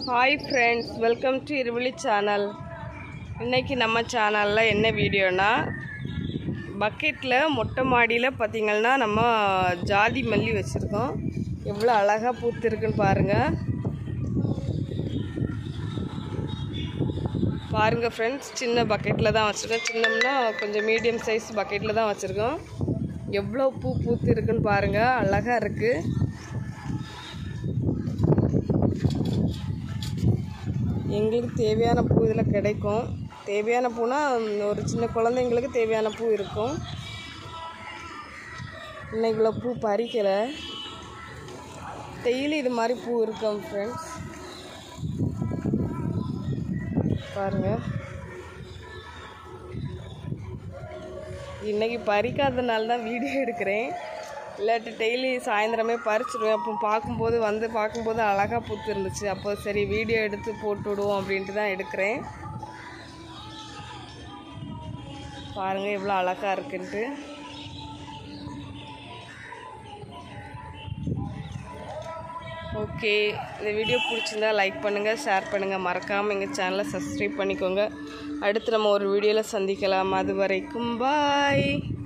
Hi friends, welcome to Iruvizhi channel. இன்றைக்கி நம்ம சேனலில் என்ன வீடியோனா, பக்கெட்டில் மொட்டை மாடியில் பார்த்திங்கன்னா நம்ம ஜாதி மல்லி வச்சுருக்கோம். எவ்வளோ அழகாக பூத்துருக்குன்னு பாருங்கள். பாருங்கள் ஃப்ரெண்ட்ஸ், சின்ன பக்கெட்டில் தான் வச்சுருக்கோம். சின்னம்னா கொஞ்சம் மீடியம் சைஸ் பக்கெட்டில் தான் வச்சுருக்கோம். எவ்வளோ பூத்து இருக்குன்னு பாருங்கள், அழகாக இருக்குது. எங்களுக்கு தேவையான பூ இதில் கிடைக்கும். தேவையான பூனா ஒரு சின்ன குழந்தைங்களுக்கு தேவையான பூ இருக்கும். இன்னைக்கு இவ்வளோ பூ பறிக்கலை. டெய்லி இது மாதிரி பூ இருக்கும் ஃப்ரெண்ட்ஸ். பாருங்கள், இன்றைக்கி பறிக்காதனால தான் வீடியோ எடுக்கிறேன். இல்லாட்டி டெய்லி சாயந்தரமே பறிச்சிடுவேன். அப்போ பார்க்கும்போது அழகாக பூத்து இருந்துச்சு. அப்போ சரி வீடியோ எடுத்து போட்டு விடுவோம் அப்படின்ட்டு தான் எடுக்கிறேன். பாருங்கள் எவ்வளோ அழகாக இருக்குன்ட்டு. ஓகே, இந்த வீடியோ பிடிச்சிருந்தா லைக் பண்ணுங்கள், ஷேர் பண்ணுங்கள். மறக்காமல் எங்கள் சேனலை சப்ஸ்கிரைப் பண்ணிக்கோங்க. அடுத்து நம்ம ஒரு வீடியோவில் சந்திக்கலாம். அது வரைக்கும் பாய்.